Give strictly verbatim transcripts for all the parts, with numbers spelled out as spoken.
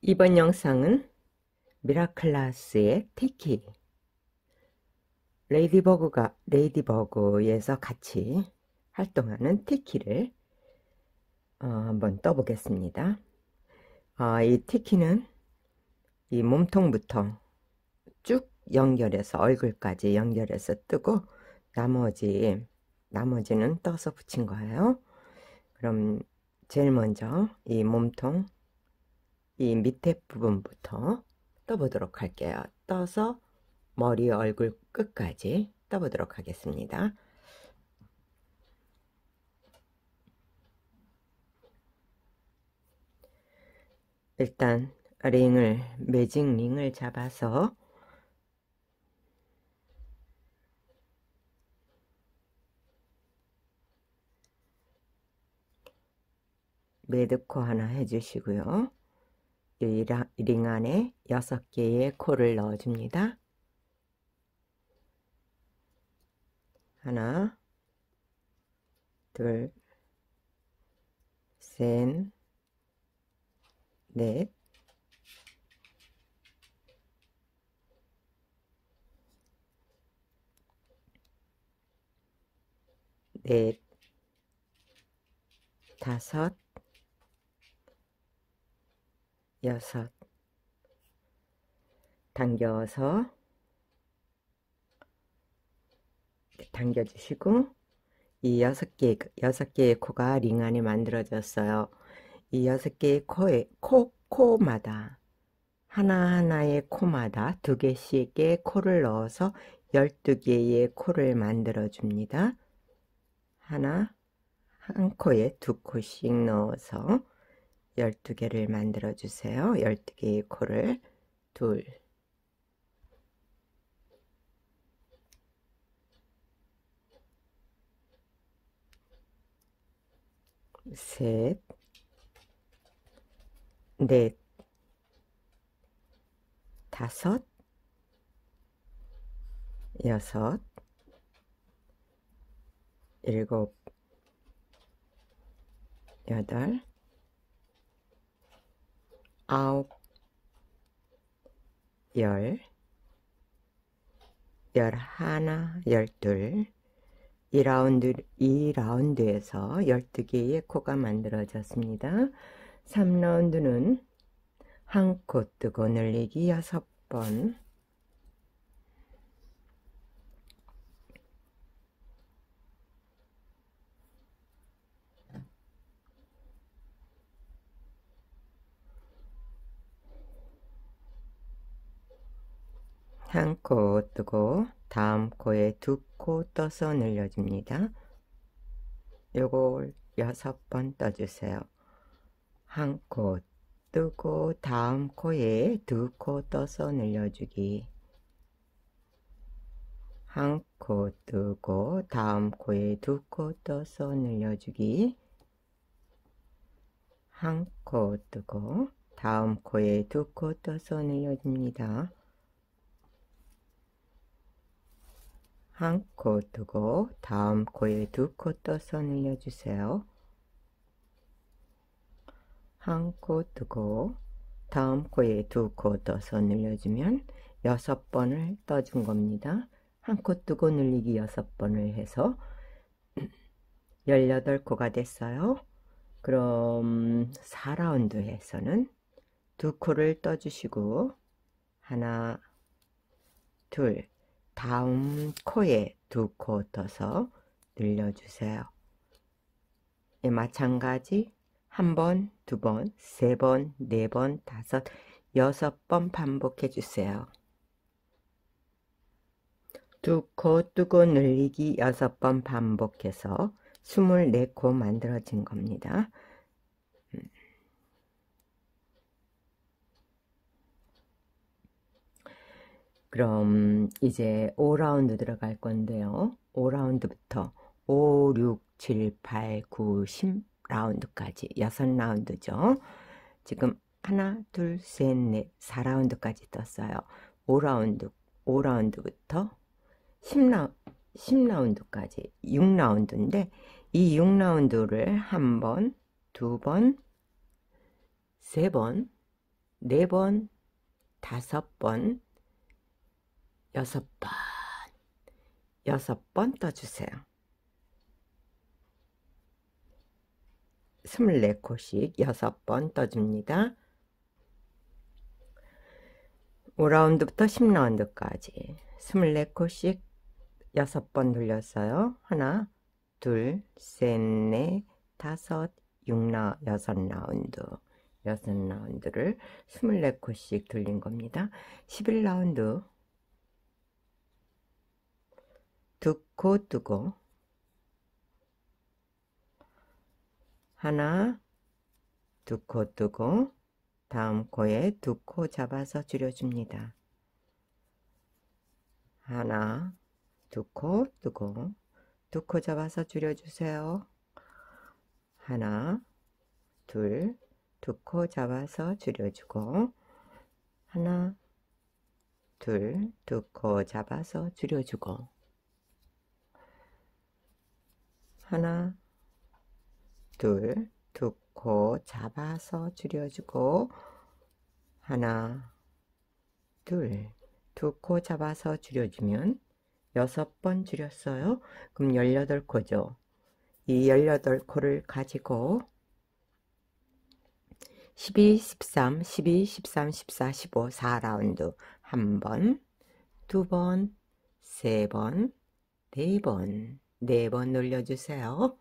이번 영상은 미라클라스의 티키, 레이디버그가 레이디버그에서 같이 활동하는 티키를 어, 한번 떠보겠습니다. 어, 이 티키는 이 몸통부터 쭉 연결해서 얼굴까지 연결해서 뜨고 나머지 나머지는 떠서 붙인 거예요. 그럼 제일 먼저 이 몸통 이 밑에 부분부터 떠보도록 할게요. 떠서 머리 얼굴 끝까지 떠보도록 하겠습니다. 일단 링을 매직 링을 잡아서 매듭코 하나 해주시고요. 이 링 안에 여섯 개의 코를 넣어줍니다. 하나, 둘, 셋, 넷, 넷, 다섯, 여섯. 당겨서 당겨주시고 이 여섯 개 여섯 개의 코가 링 안에 만들어졌어요. 이 여섯 개의 코에 코 코마다 하나하나의 코마다 두 개씩의 코를 넣어서 열두 개의 코를 만들어 줍니다. 하나 한 코에 두 코씩 넣어서 열두 개를 만들어 주세요. 열두 개의 코를 둘, 셋, 넷, 다섯, 여섯, 일곱, 여덟, 아홉, 열, 열하나, 열둘. 이 라운드, 이 라운드에서 열두 개의 코가 만들어졌습니다. 삼 라운드는 한 코 뜨고 늘리기 여섯 번. 한 코 뜨고 다음 코에 두 코 떠서 늘려줍니다. 요걸 여섯 번 떠주세요. 한 코 뜨고 다음 코에 두 코 떠서 늘려주기. 한 코 뜨고 다음 코에 두 코 떠서 늘려주기. 한 코 뜨고 다음 코에 두 코 떠서 늘려줍니다. 한 코 뜨고 다음 코에 두 코 떠서 늘려주세요. 한 코 뜨고 다음 코에 두 코 떠서 늘려주면 여섯 번을 떠준 겁니다. 한 코 뜨고 늘리기 여섯 번을 해서 열여덟 코가 됐어요. 그럼 사 라운드에서는 두 코를 떠주시고 하나, 둘, 다음 코에 두 코 떠서 늘려주세요. 예, 마찬가지 한 번, 두 번, 세 번, 네 번, 다섯, 여섯 번 반복해 주세요. 두 코 뜨고 늘리기 여섯 번 반복해서 스물네 코 만들어진 겁니다. 그럼 이제 오 라운드 들어갈 건데요. 오 라운드부터 오, 육, 칠, 팔, 구, 십 라운드까지 여섯 라운드죠. 지금 하나, 둘, 셋, 넷, 사 라운드까지 떴어요. 오 라운드, 오 라운드부터 십 라운드, 십 라운드까지 육 라운드인데 이 육 라운드를 한 번, 두 번, 세 번, 네 번, 다섯 번, 여섯 번, 여섯 번 떠주세요. 스물네 코씩 여섯 번 떠줍니다. 오 라운드부터 십 라운드까지 스물네 코씩 여섯 번 돌렸어요. 하나, 둘, 셋, 넷, 다섯, 육, 라, 여섯 라운드. 여섯 라운드를 스물네 코씩 돌린 겁니다. 십일 라운드 두 코 뜨고 하나, 두 코 뜨고 다음 코에 두 코 잡아서 줄여줍니다. 하나, 두 코 뜨고 두 코 잡아서 줄여주세요. 하나, 둘, 두 코 잡아서 줄여주고 하나, 둘, 두 코 잡아서 줄여주고 하나, 둘, 두 코 잡아서 줄여주고 하나, 둘, 두 코 잡아서 줄여주면 여섯 번 줄였어요. 그럼 열여덟 코죠. 이 열여덟 코를 가지고 십이, 십삼, 십이, 십삼, 십사, 십오, 사 라운드 한 번, 두 번, 세 번, 네 번, 네 번 놀려주세요.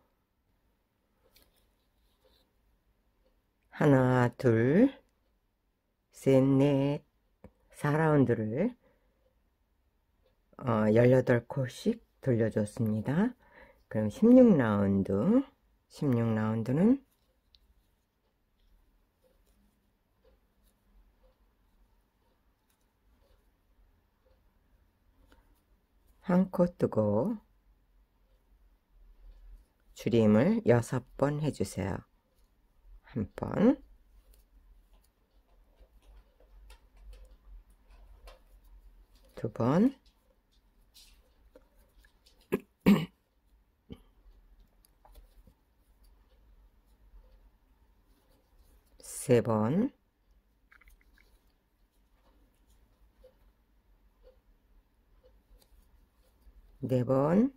하나, 둘, 셋, 넷, 사 라운드를 어, 열여덟 코씩 돌려줬습니다. 그럼 십육 라운드, 십육 라운드는 한 코 뜨고 줄임을 여섯 번 해주세요. 한 번, 두 번, 세 번, 네 번,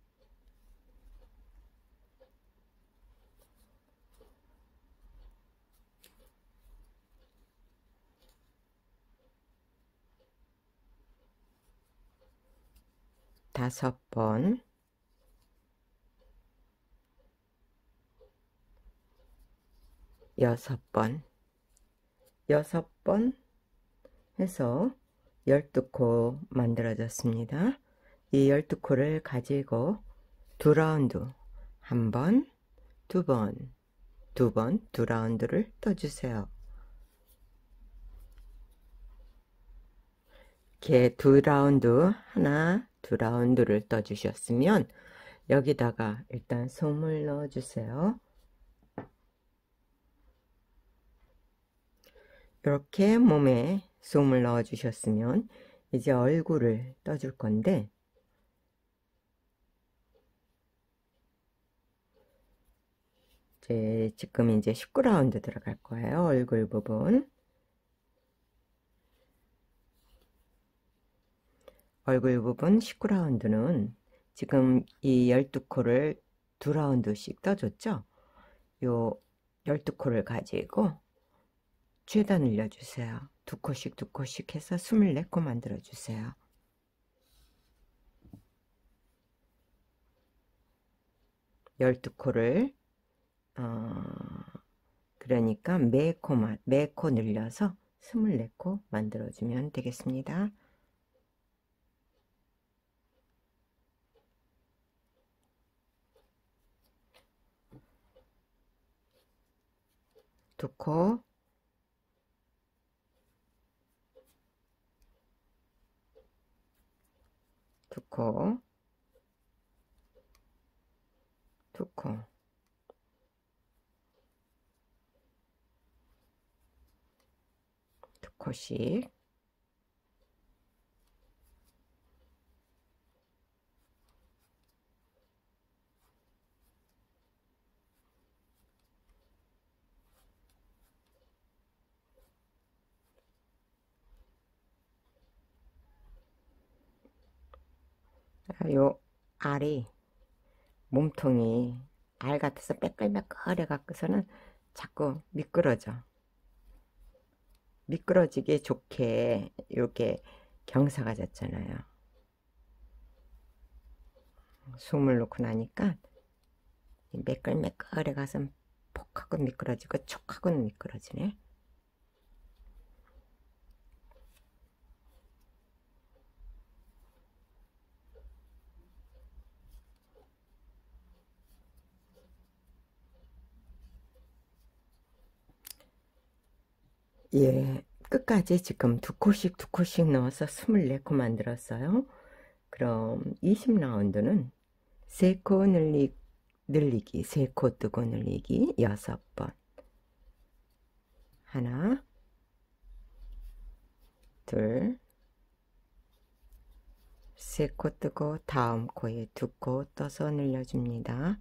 다섯 번, 여섯 번, 여섯 번 해서 열두 코 만들어졌습니다. 이 열두 코를 가지고 두 라운드, 한 번, 두 번, 두 번, 두 라운드를 떠주세요. 이렇게 두 라운드, 하나, 두 라운드를 떠주셨으면 여기다가 일단 솜을 넣어주세요. 이렇게 몸에 솜을 넣어주셨으면 이제 얼굴을 떠줄 건데 이제 지금 이제 십구 라운드 들어갈 거예요. 얼굴 부분. 얼굴 부분 십구 라운드는 지금 이 열두 코를 두 라운드씩 떠줬죠. 요 열두 코를 가지고 최다 늘려주세요. 두 코씩 두 코씩 해서 이십사 코 만들어 주세요. 열두 코를 어, 그러니까 매 코만 매 코 늘려서 이십사 코 만들어 주면 되겠습니다. 두 코, 두 코, 두 코, 두 코씩 요 알이 몸통이 알 같아서 빼끌빼끌해 갖고서는 자꾸 미끄러져. 미끄러지기 좋게 이렇게 경사가 졌잖아요. 숨을 놓고 나니까 매끌매끌해 가서 폭하고 미끄러지고 촉하고는 미끄러지네. 예, 끝까지 지금 두 코씩 두 코씩 넣어서 스물네 코 만들었어요. 그럼 이십 라운드는 세 코 늘리, 늘리기, 세 코 뜨고 늘리기 여섯 번. 하나, 둘, 세 코 뜨고 다음 코에 두 코 떠서 늘려줍니다.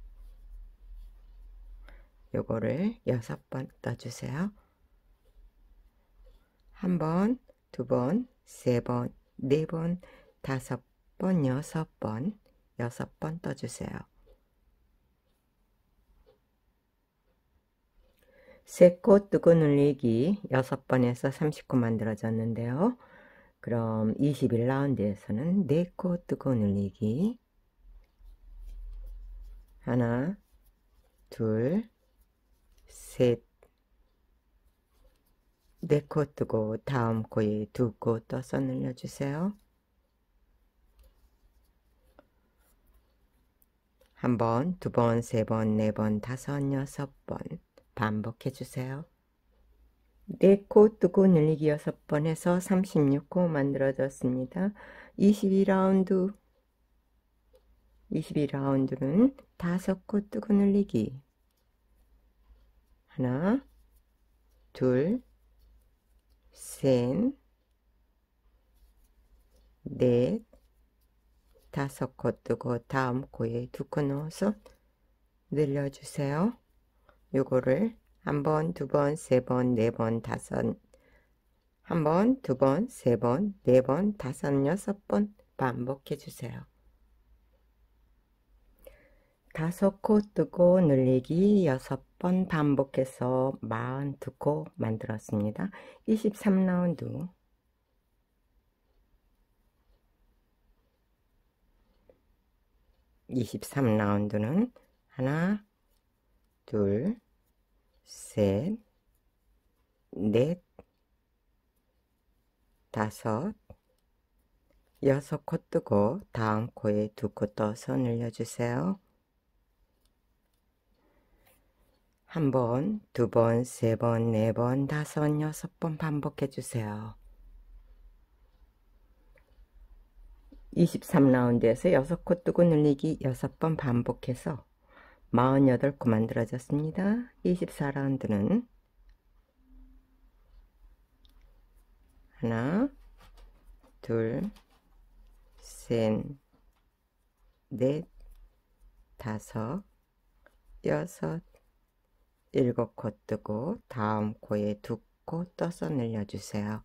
요거를 여섯 번 떠주세요. 한 번, 두 번, 세 번, 네 번, 다섯 번, 여섯 번, 여섯 번 떠주세요. 세 코 뜨고 늘리기 여섯 번에서 삼십 코 만들어졌는데요. 그럼 이십일 라운드에서는 네 코 뜨고 늘리기 하나, 둘, 셋, 네 코 뜨고 다음 코에 두 코 떠서 늘려주세요. 한 번, 두 번, 세 번, 네 번, 다섯, 여섯 번 반복해 주세요. 네 코 뜨고 늘리기 여섯 번 해서 삼십육 코 만들어졌습니다. 이십이 라운드 이십이 라운드는 다섯 코 뜨고 늘리기 하나, 둘, 셋, 넷, 다섯 코 뜨고 다음 코에 두 코 넣어서 늘려주세요. 요거를 한 번, 두 번, 세 번, 네 번, 다섯, 한 번, 두 번, 세 번, 네 번, 다섯, 여섯 번 반복해 주세요. 다섯 코 뜨고 늘리기 여섯 번 반복해서 사십이 코 만들었습니다. 이십삼 라운드 이십삼 라운드는 하나, 둘, 셋, 넷, 다섯, 여섯 코 뜨고 다음 코에 두 코 떠서 늘려주세요. 한 번, 두 번, 세 번, 네 번, 다섯, 여섯 번 반복해 주세요. 이십삼 라운드에서 여섯 코 뜨고 늘리기 여섯 번 반복해서 사십팔 코 만들어졌습니다. 이십사 라운드는 하나, 둘, 셋, 넷, 다섯, 여섯, 일곱 코 뜨고 다음 코에 두 코 떠서 늘려주세요.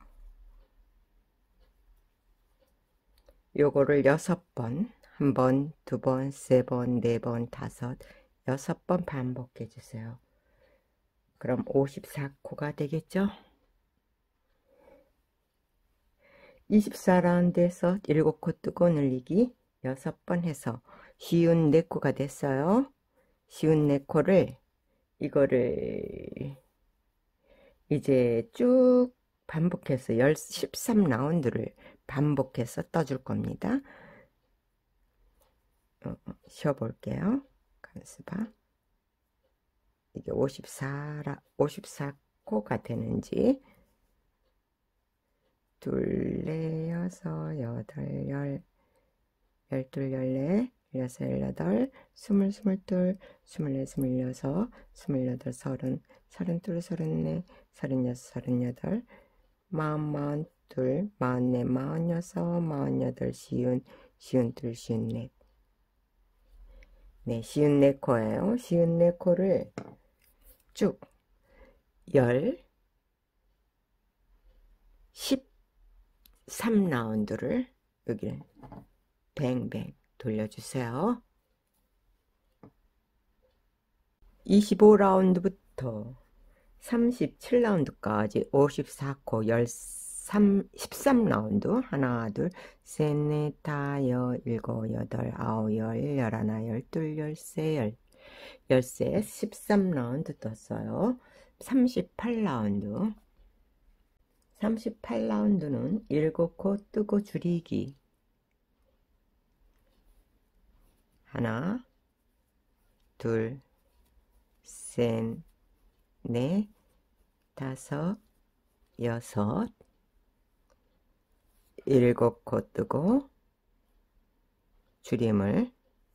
요거를 여섯 번, 한 번, 두 번, 세 번, 네 번, 다섯, 여섯 번 반복해 주세요. 그럼 오십사 코가 되겠죠? 이십사 라운드에서 일곱 코 뜨고 늘리기 여섯 번 해서 쉬운 네 코가 됐어요. 쉬운 네 코를 이거를 이제 쭉 반복해서 십삼 라운드를 반복해서 떠줄 겁니다. 어, 쉬어 볼게요. 가만있어 봐. 이게 오십사, 오십사 코가 되는지 둘, 넷, 여섯, 여덟, 열, 열둘, 열넷, 열여섯, 열여덟, 스물, 스물둘, 스물넷, 스물여섯, 스물여덟, 서른, 서른둘, 서른넷, 서른여섯, 서른여덟, 마흔, 마흔둘, 마흔넷, 마흔여섯, 마흔여덟, 시운, 시운둘, 시운넷. 네, 시운네 코예요. 시운네 코를 쭉 열, 십삼 라운드를 여기 뱅뱅 돌려주세요. 이십오 라운드부터 삼십칠 라운드까지 오십사 코 십삼, 십삼 라운드 하나 둘 셋 넷 다 여 일곱 여덟 아홉 열 열하나 열둘 열세 열 열세 십삼 라운드 떴어요. 삼십팔 라운드 삼십팔 라운드는 일곱 코 뜨고 줄이기 하나 둘 셋 넷 다섯 여섯 일곱 코 뜨고 줄임을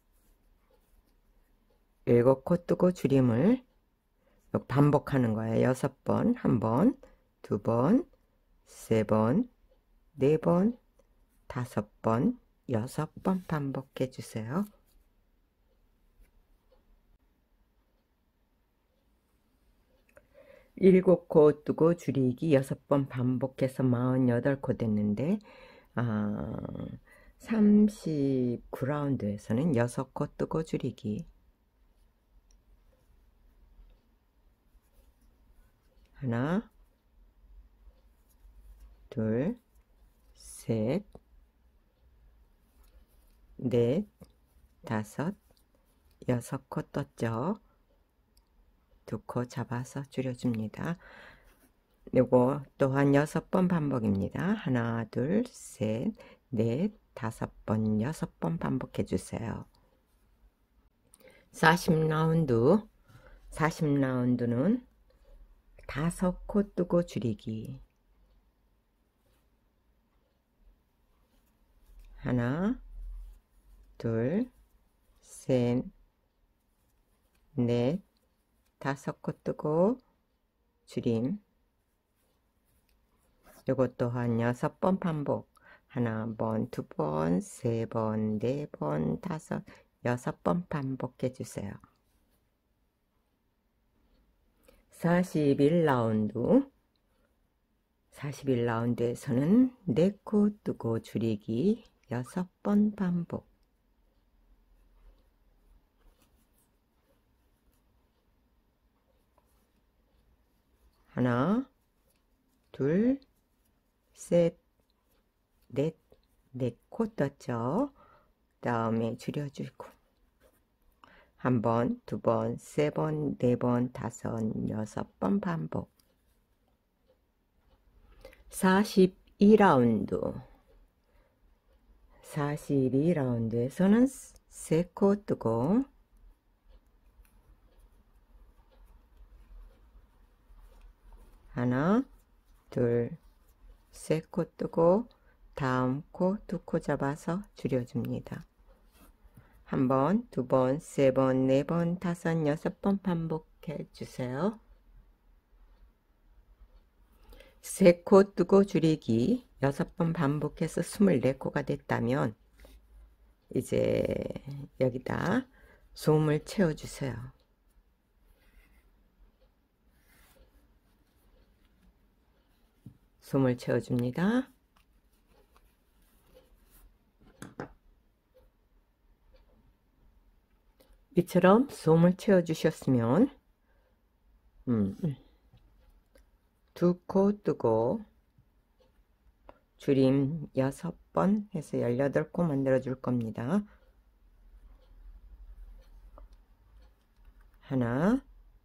일곱 코 뜨고 줄임을 반복하는 거예요. 여섯 번, 한 번, 두 번, 세 번, 네 번, 다섯 번, 여섯 번 반복해 주세요. 일곱 코 뜨고 줄이기 여섯 번 반복해서 사십팔 코 됐는데 아, 삼십구 라운드에서는 여섯 코 뜨고 줄이기 하나 둘 셋 넷 다섯 여섯 코 떴죠. 두 코 잡아서 줄여줍니다. 요거 또한 여섯 번 반복입니다. 하나 둘 셋 넷 다섯 번 여섯 번 반복해 주세요. 사십 라운드 사십 라운드는 다섯 코 뜨고 줄이기 하나 둘 셋 넷 다섯 코 뜨고 줄임 요것 또한 여섯 번 반복 하나 번, 두 번, 세 번, 네 번, 다섯, 여섯 번 반복해 주세요. 사십일 라운드 사십일 라운드에서는 네 코 뜨고 줄이기 여섯 번 반복 하나 둘 셋 넷 네 코 떴죠. 다음에 줄여주고 한 번, 두 번, 세 번, 네 번, 다섯, 여섯 번 반복. 사십이 라운드 사십이 라운드에서는 세 코 뜨고 하나 둘 세 코 뜨고 다음 코 두 코 잡아서 줄여줍니다. 한 번, 두 번, 세 번, 네 번, 다섯, 여섯 번 반복해 주세요. 세 코 뜨고 줄이기 여섯 번 반복해서 스물네 코가 됐다면 이제 여기다 솜을 채워주세요. 솜을 채워줍니다. 이처럼 솜을 채워주셨으면 음, 두 코 뜨고 줄임 여섯 번 해서 열여덟 코 만들어 줄 겁니다. 하나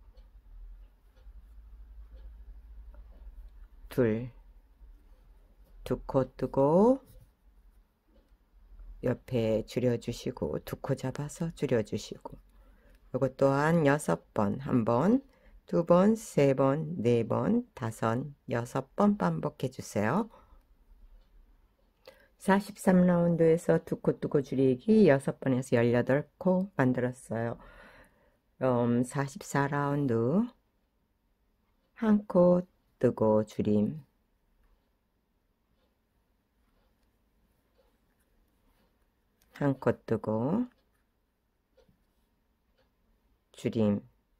둘 두 코 뜨고 옆에 줄여주시고 두 코 잡아서 줄여주시고 이것 또한 여섯 번, 한 번, 두 번, 세 번, 네 번, 다섯, 여섯 번 반복해 주세요. 사십삼 라운드에서 두 코 뜨고 줄이기 여섯 번에서 열여덟 코 만들었어요. 음, 사십사 라운드 한 코 뜨고 줄임 한 코 뜨고 줄임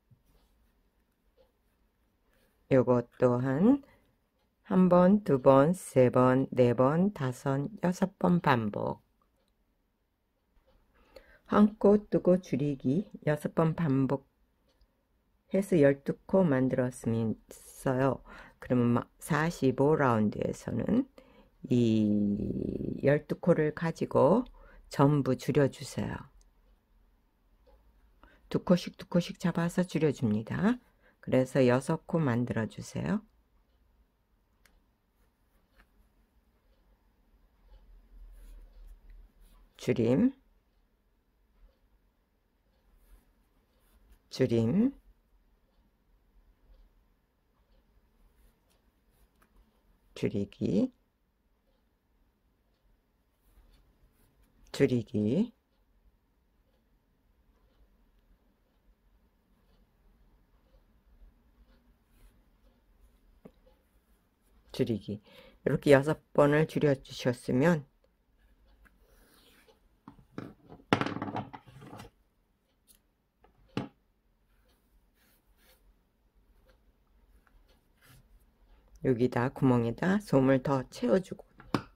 요것 또한 한 번, 두 번, 세 번, 네 번, 다섯, 여섯 번 반복 한코 뜨고 줄이기 여섯 번 반복해서 열두 코 만들었어요. 그러면 사십오 라운드에서는 이 열두 코를 가지고 전부 줄여주세요. 두 코씩 두 코씩 잡아서 줄여줍니다. 그래서 여섯 코 만들어 주세요. 줄임, 줄임, 줄이기, 줄이기, 줄이기. 이렇게 여섯 번을 줄여 주셨으면 여기다 구멍에다 솜을 더 채워주고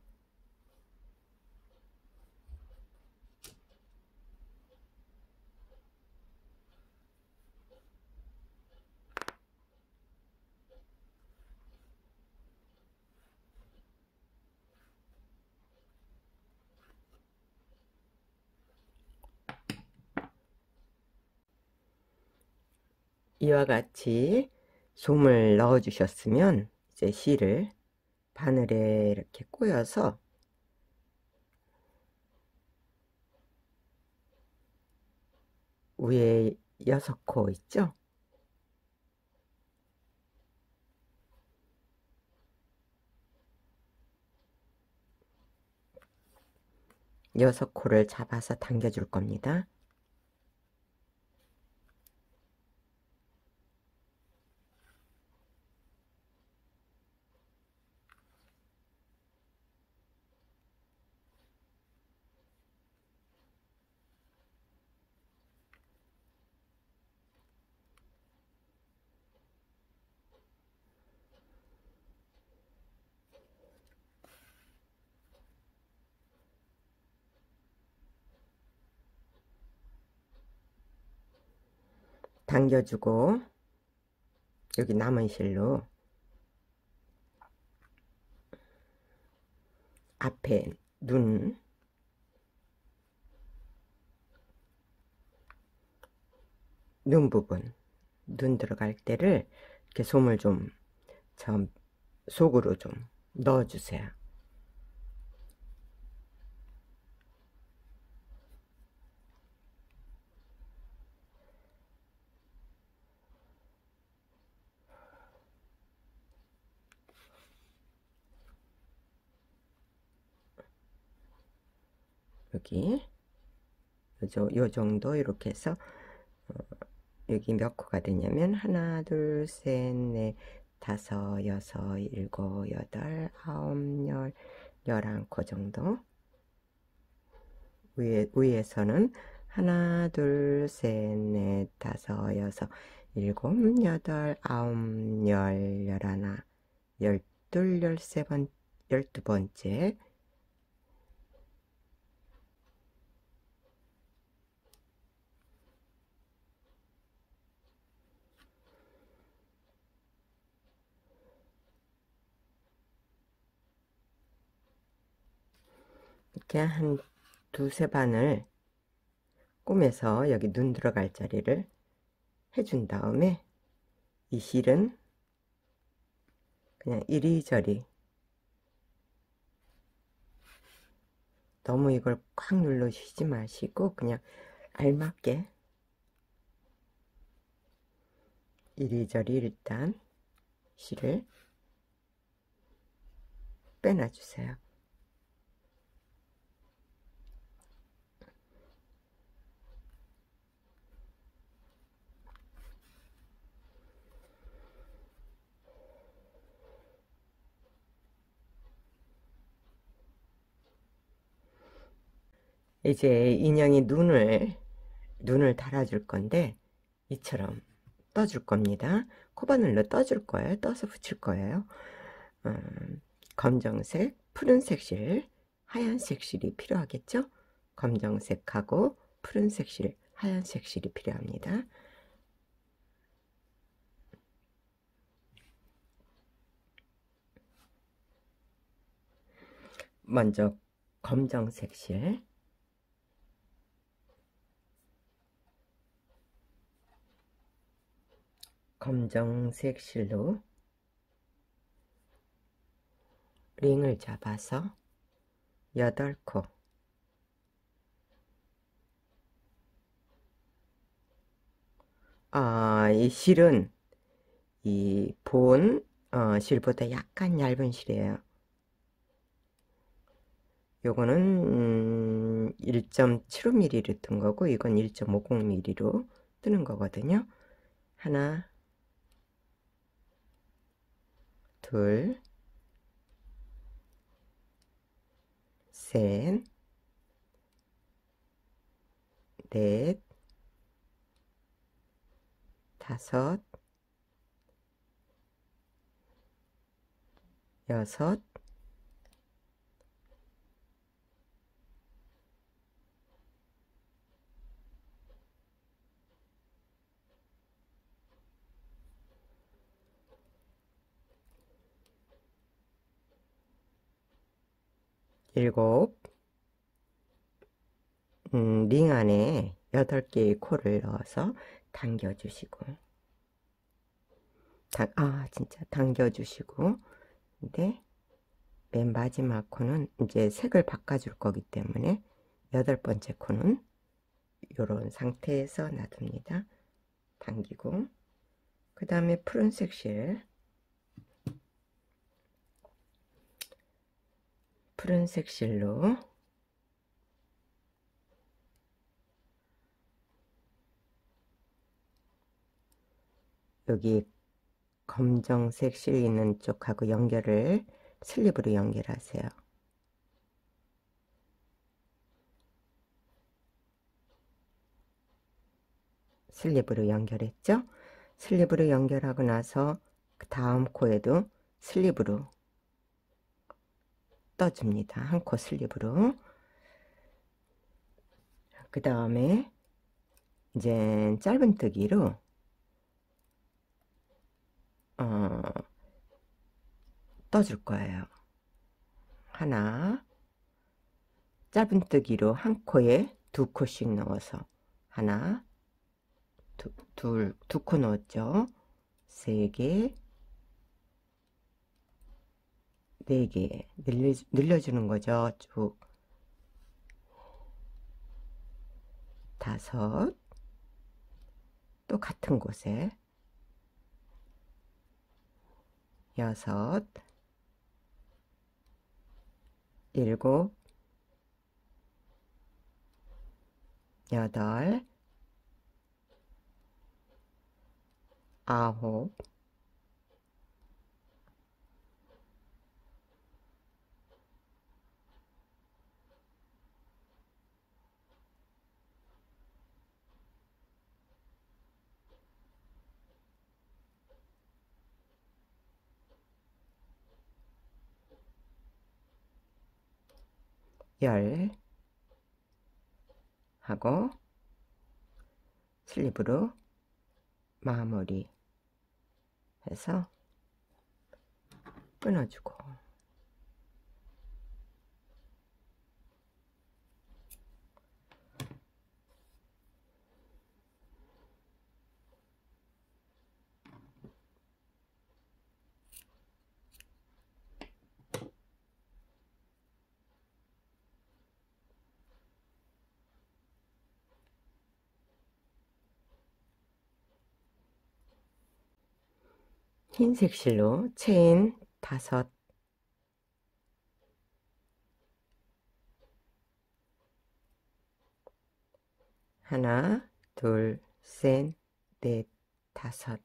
이와 같이 솜을 넣어 주셨으면 이제 실을 바늘에 이렇게 꼬여서 위에 여섯 코 있죠? 여섯 코를 잡아서 당겨 줄 겁니다. 당겨주고 여기 남은 실로 앞에 눈 눈 부분 눈 들어갈 때를 이렇게 솜을 좀 저 속으로 좀 넣어주세요. 여기 요, 요 정도 이렇게 해서 어, 여기 몇 코가 되냐면 하나 둘 셋 넷 다섯 여섯 일곱 여덟 아홉 열 열한 코 정도 위에, 위에서는 하나 둘 셋 넷 다섯 여섯 일곱 여덟 아홉 열 열하나 열둘 열세 번 열두 번째 이렇게 한 두세 반을 꼬매서 여기 눈 들어갈 자리를 해준 다음에 이 실은 그냥 이리저리 너무 이걸 꽉 눌러주시지 마시고 그냥 알맞게 이리저리 일단 실을 빼놔주세요. 이제 인형이 눈을 눈을 달아줄 건데 이처럼 떠줄 겁니다. 코바늘로 떠줄 거예요. 떠서 붙일 거예요. 음, 검정색, 푸른색 실, 하얀색 실이 필요하겠죠? 검정색하고 푸른색 실, 하얀색 실이 필요합니다. 먼저 검정색 실, 검정색 실로 링을 잡아서 여덟 코, 아, 이 실은 이 본 어, 실보다 약간 얇은 실이에요. 요거는 음, 일 점 칠오 밀리미터로 뜬 거고 이건 일 점 오공 밀리미터로 뜨는 거거든요. 하나, 둘, 셋, 넷, 다섯, 여섯, 일곱, 음, 링 안에 여덟 개의 코를 넣어서 당겨주시고, 당, 아, 진짜 당겨주시고, 근데 맨 마지막 코는 이제 색을 바꿔줄 거기 때문에 여덟 번째 코는 이런 상태에서 놔둡니다. 당기고, 그 다음에 푸른색 실, 푸른색 실로 여기 검정색 실 있는 쪽하고 연결을 슬립으로 연결하세요. 슬립으로 연결했죠? 슬립으로 연결하고 나서 그 다음 코에도 슬립으로 떠줍니다. 한 코 슬립으로. 그 다음에 이제 짧은뜨기로 어, 떠줄 거예요. 하나, 짧은뜨기로 한 코에 두 코씩 넣어서 하나, 두, 둘, 두 코 넣었죠? 세 개, 네 개 늘려, 늘려주는 거죠. 쭉 다섯, 또 같은 곳에 여섯, 일곱, 여덟, 아홉, 열 하고 슬립으로 마무리 해서 끊어주고, 흰색 실로 체인 다섯, 하나, 둘, 셋, 넷, 다섯,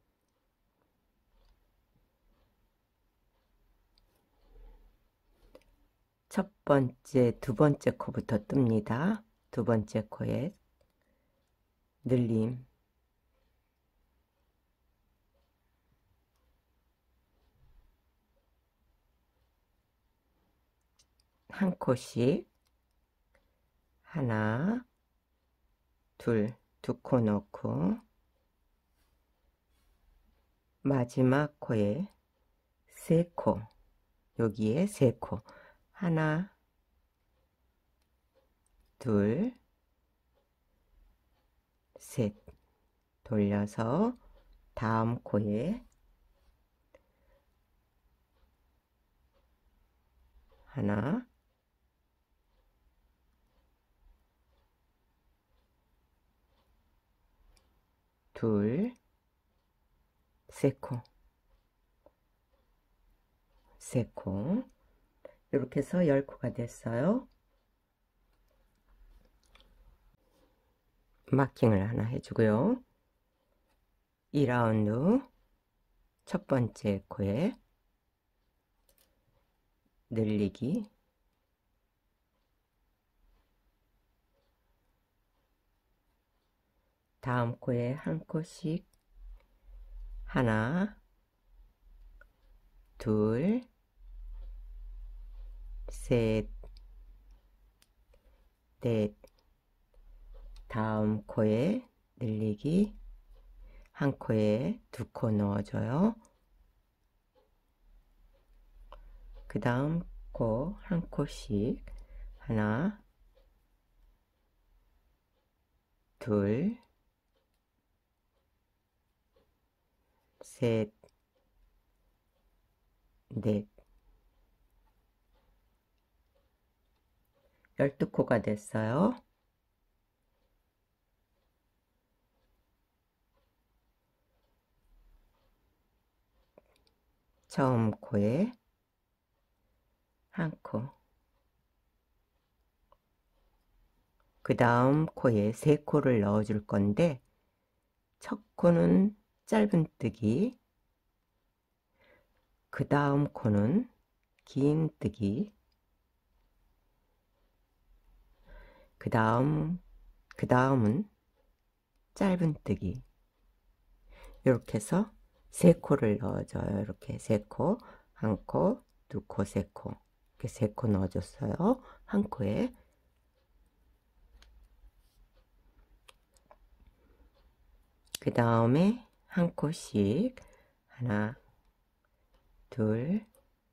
첫 번째, 두 번째 코부터 뜹니다. 두 번째 코에 늘림, 한 코씩, 하나, 둘, 두 코 넣고 마지막 코에 세 코, 여기에 세 코, 하나, 둘, 셋, 돌려서 다음 코에 하나, 둘, 세 코, 세 코, 이렇게 해서 열 코가 됐어요. 마킹을 하나 해주고요. 이 라운드 첫 번째 코에 늘리기, 다음 코에 한 코씩 하나, 둘, 셋, 넷, 다음 코에 늘리기, 한 코에 두 코 넣어줘요. 그 다음 코 한 코씩 하나, 둘, 셋, 넷, 열두 코가 됐어요. 처음 코에 한 코, 그 다음 코에 세 코를 넣어 줄 건데 첫 코는 짧은뜨기, 그 다음 코는 긴뜨기, 그 다음 그 다음은 짧은뜨기, 이렇게 해서 세 코를 넣어줘요. 이렇게 세 코, 한 코, 두 코, 세 코, 이렇게 세 코 넣어줬어요. 한 코에. 그 다음에 한 코씩 하나, 둘,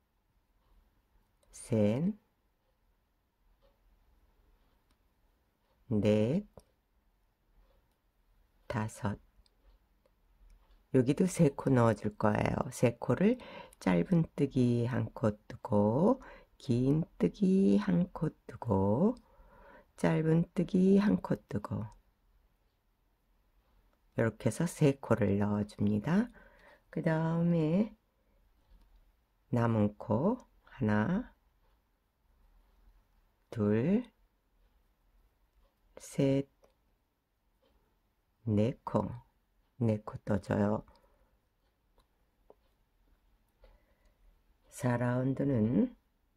셋, 넷, 다섯, 여기도 세 코 넣어줄 거예요. 세 코를 짧은뜨기 한 코 뜨고, 긴뜨기 한 코 뜨고, 짧은뜨기 한 코 뜨고, 이렇게 해서 세 코를 넣어줍니다. 그 다음에 남은 코 하나, 둘, 셋, 네 코, 네 코 떠줘요. 사 라운드는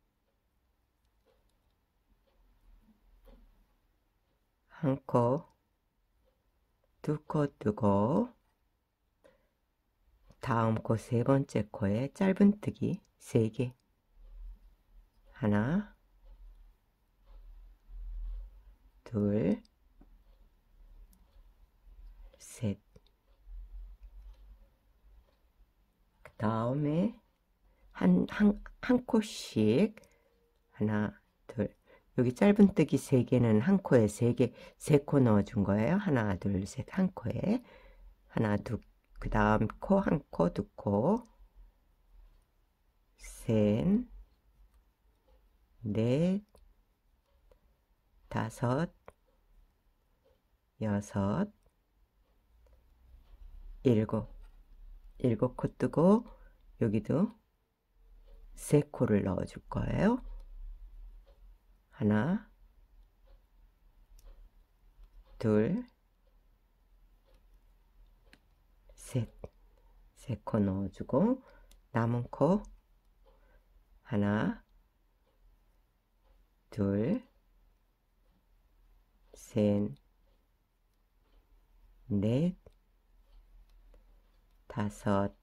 한 코, 두 코 뜨고, 다음 코 세 번째 코에 짧은뜨기 세 개, 하나, 둘, 셋, 그 다음에 한, 한, 한 코씩 하나, 둘, 여기 짧은뜨기 세 개는 한 코에 세 개, 세 코 넣어준 거예요. 하나, 둘, 셋, 한 코에 하나, 두, 그 다음 코 한 코, 두 코, 셋, 넷, 다섯, 여섯, 일곱, 일곱 코 뜨고 여기도 세 코를 넣어 줄 거예요. 하나, 둘, 셋, 세 코 넣어주고 남은 코 하나, 둘, 셋, 넷, 다섯,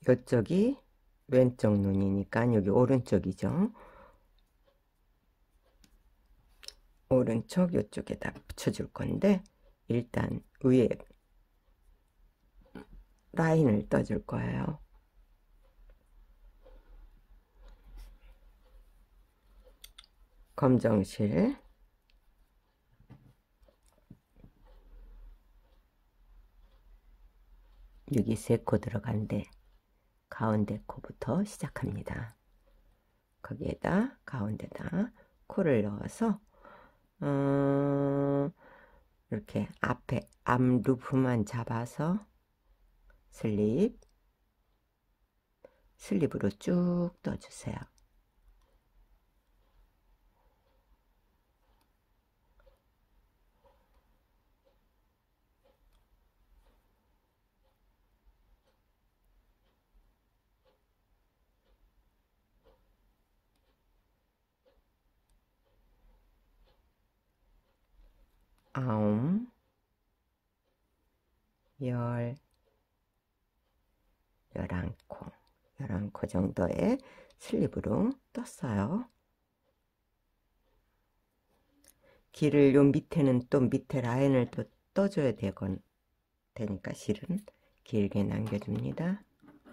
이쪽이 왼쪽 눈이니까 여기 오른쪽이죠. 오른쪽 이쪽에다 붙여줄 건데 일단 위에 라인을 떠줄 거예요. 검정실 여기 세 코 들어간데 가운데 코부터 시작합니다. 거기에다 가운데다 코를 넣어서 어, 이렇게 앞에 앞 루프만 잡아서 슬립 슬립으로 쭉 떠주세요. 아홉, 열, 열한 코, 열한 코 정도의 슬립으로 떴어요. 길을 요 밑에는 또 밑에 라인을 또 떠줘야 되건 되니까 실은 길게 남겨줍니다.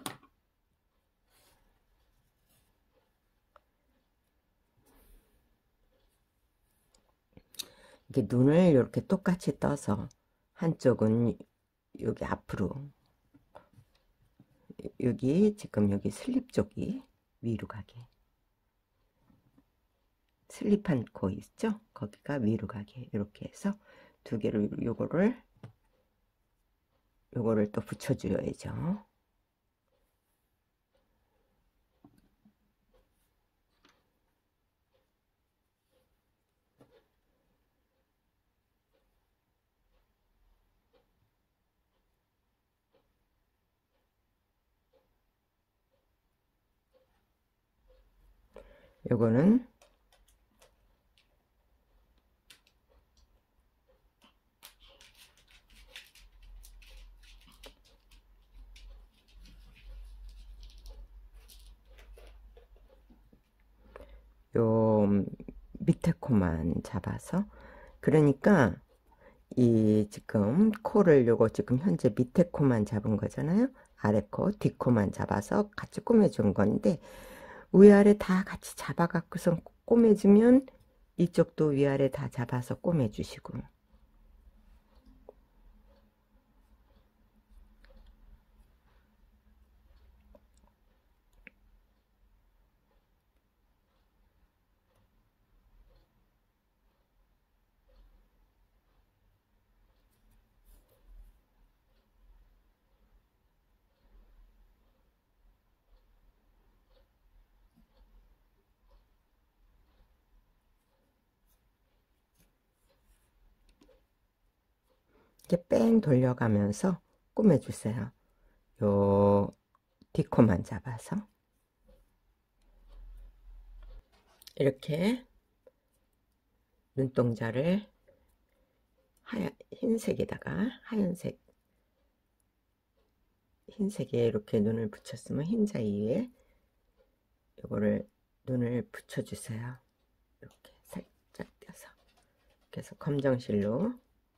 이게 눈을 이렇게 똑같이 떠서 한쪽은 여기 앞으로 여기 지금 여기 슬립 쪽이 위로 가게 슬립한 코 있죠? 거기가 위로 가게 이렇게 해서 두 개를 요거를 요거를 또 붙여줘야죠. 요거는 요 밑에 코만 잡아서 그러니까 이 지금 코를 요거 지금 현재 밑에 코만 잡은 거잖아요. 아래 코, 뒷 코만 잡아서 같이 꾸며준 건데 위아래 다 같이 잡아 갖고서 꾸며주면 이쪽도 위아래 다 잡아서 꾸며주시고 이렇게 뺑 돌려가면서 꾸며주세요. 요 뒷코만 잡아서 이렇게 눈동자를 하얀 흰색에다가 하얀색 흰색에 이렇게 눈을 붙였으면 흰자 위에 이거를 눈을 붙여주세요. 이렇게 살짝 떼서 그래서 검정실로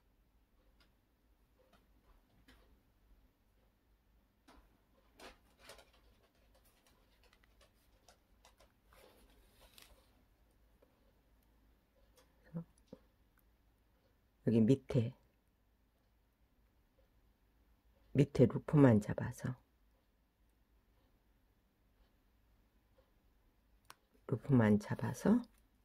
여기 밑에 밑에 루프만 잡아서 루프만 잡아서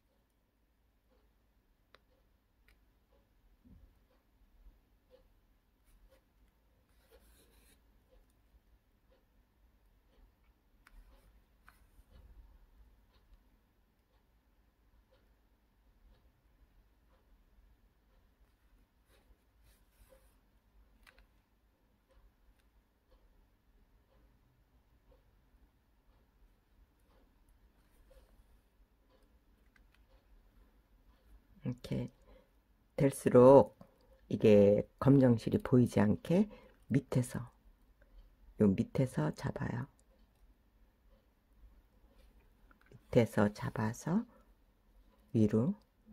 이렇게 될수록 이게 검정실이 보이지 않게 밑에서 요 밑에서 잡아요. 밑에서 잡아서 위로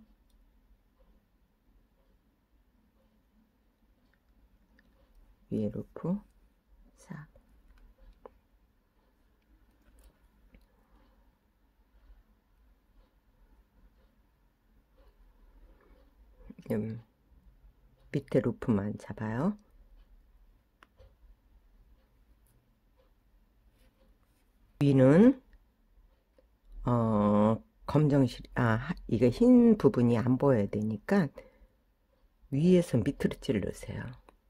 위에 루프 싹. 음, 밑에 루프만 잡아요. 위는 어 검정실 아 이게 흰 부분이 안 보여야 되니까 위에서 밑으로 찔러세요.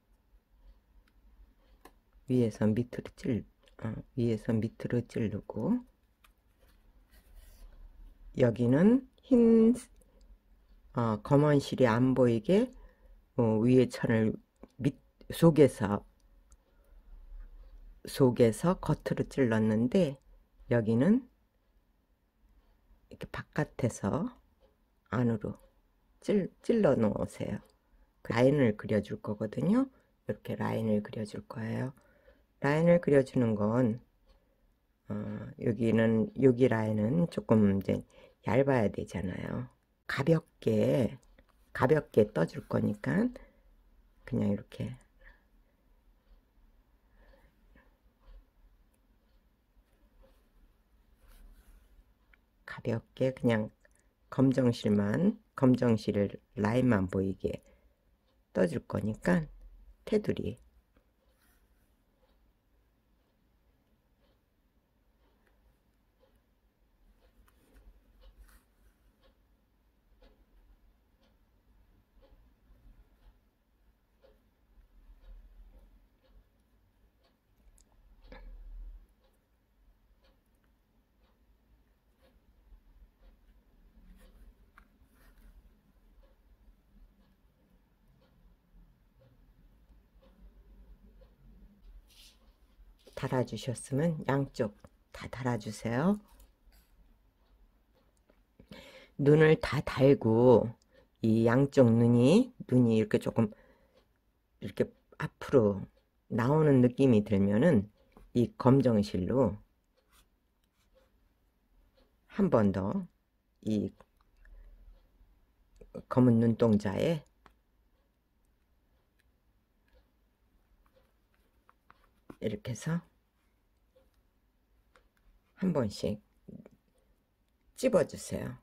위에서 밑으로 찔 어, 위에서 밑으로 찌르고 여기는 흰 어, 검은 실이 안 보이게 어, 위에 천을 밑 속에서 속에서 겉으로 찔렀는데 여기는 이렇게 바깥에서 안으로 찔, 찔러 놓으세요. 라인을 그려줄 거거든요. 이렇게 라인을 그려줄 거예요. 라인을 그려주는 건 어, 여기는 여기 라인은 조금 이제 얇아야 되잖아요. 가볍게 가볍게 떠줄 거니까 그냥 이렇게 가볍게 그냥 검정실만 검정실 라인만 보이게 떠줄 거니까 테두리 달아주셨으면 양쪽 다 달아주세요. 눈을 다 달고 이 양쪽 눈이 눈이 이렇게 조금 이렇게 앞으로 나오는 느낌이 들면은 이 검정실로 한 번 더 이 검은 눈동자에 이렇게 해서 한 번씩 찝어주세요.